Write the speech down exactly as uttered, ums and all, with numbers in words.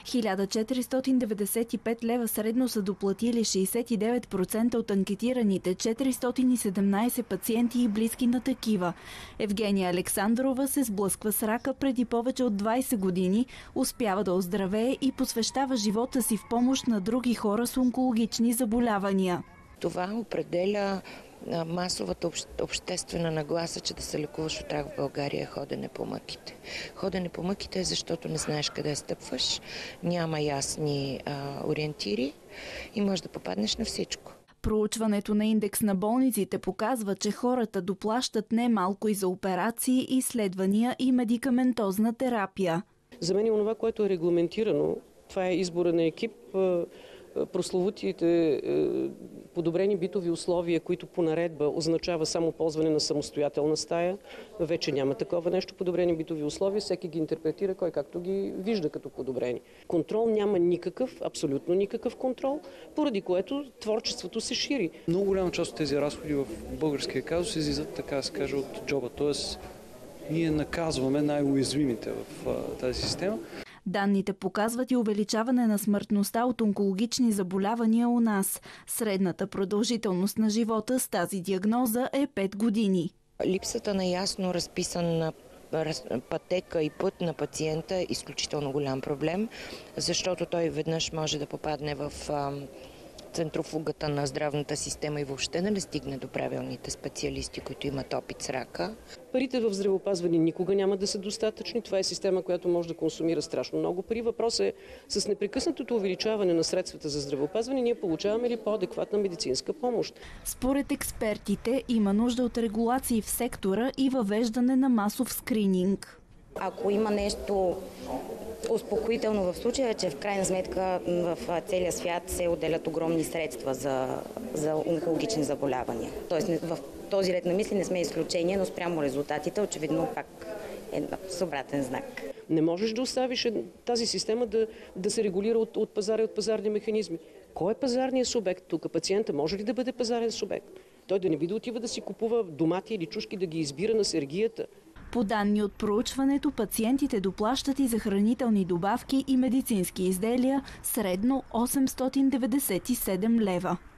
хиляда четиристотин деветдесет и пет лева средно са доплатили шейсет и девет процента от анкетираните четиристотин и седемнадесет пациенти и близки на такива. Евгения Александрова се сблъсква с рака преди повече от двадесет години, успява да оздравее и посвещава живота си в помощ на други хора с онкологични заболявания. Това определя масовата обществена нагласа, че да се лекуваш от рак в България е ходене по мъките. Ходене по мъките е защото не знаеш къде стъпваш, няма ясни а, ориентири и можеш да попаднеш на всичко. Проучването на индекс на болниците показва, че хората доплащат немалко и за операции, изследвания и медикаментозна терапия. За мен е онова, което е регламентирано, това е избора на екип, прословутите подобрени битови условия, които по наредба означава само ползване на самостоятелна стая. Вече няма такова нещо, подобрени битови условия, всеки ги интерпретира кой както ги вижда като подобрени. Контрол няма никакъв, абсолютно никакъв контрол, поради което творчеството се шири. Много голяма част от тези разходи в българския казус излизат, така да се каже, от джоба. Тоест, ние наказваме най-уязвимите в а, тази система. Данните показват и увеличаване на смъртността от онкологични заболявания у нас. Средната продължителност на живота с тази диагноза е пет години. Липсата на ясно разписан пътека и път на пациента е изключително голям проблем, защото той веднъж може да попадне в центрофугата на здравната система и въобще да не стигне до правилните специалисти, които имат опит с рака. Парите в здравеопазване никога няма да са достатъчни. Това е система, която може да консумира страшно много пари. Въпросът е с непрекъснатото увеличаване на средствата за здравеопазване, ние получаваме ли по-адекватна медицинска помощ? Според експертите има нужда от регулации в сектора и въвеждане на масов скрининг. Ако има нещо успокоително в случая е, че в крайна сметка в целия свят се отделят огромни средства за, за онкологични заболявания. Тоест в този ред на мисли не сме изключение, но спрямо резултатите очевидно пак е с обратен знак. Не можеш да оставиш тази система да, да се регулира от, от пазара и от пазарни механизми. Кой е пазарният субект тук? Пациента може ли да бъде пазарен субект? Той да не би да отива да си купува домати или чушки, да ги избира на сергията. По данни от проучването, пациентите доплащат и за хранителни добавки и медицински изделия средно осемстотин деветдесет и седем лева.